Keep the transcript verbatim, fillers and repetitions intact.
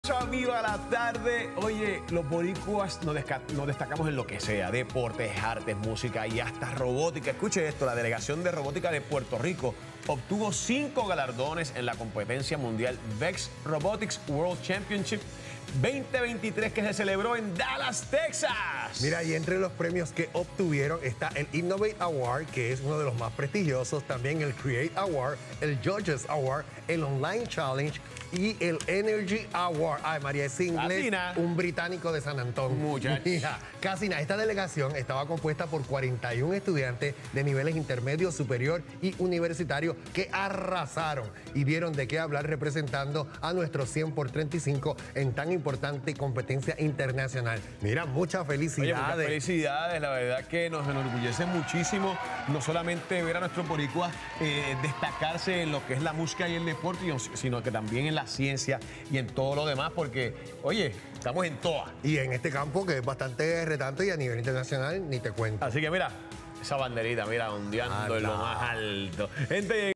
Viva la tarde. Oye, los boricuas nos, nos destacamos en lo que sea: deportes, artes, música y hasta robótica. Escuche esto: la Delegación de Robótica de Puerto Rico obtuvo cinco galardones en la competencia mundial VEX Robotics World Championship veinte veintitrés, que se celebró en Dallas, Texas. Mira, y entre los premios que obtuvieron está el Innovate Award, que es uno de los más prestigiosos, también el Create Award, el Judges Award, el Online Challenge y el Energy Award. Ay, María, ese inglés, Casina. Un británico de San Antonio. Muchachos. Mira, Casina, esta delegación estaba compuesta por cuarenta y un estudiantes de niveles intermedio, superior y universitario que arrasaron y dieron de qué hablar representando a nuestros cien por treinta y cinco en tan importante competencia internacional. Mira, muchas felicidades. Oye, muchas felicidades, la verdad que nos enorgullece muchísimo no solamente ver a nuestros boricuas eh, destacarse en lo que es la música y el deporte, sino que también en la ciencia y en todo lo demás, porque, oye, estamos en toa. Y en este campo que es bastante retante y a nivel internacional, ni te cuento. Así que mira, esa banderita, mira, ondeando en lo más alto. Gente,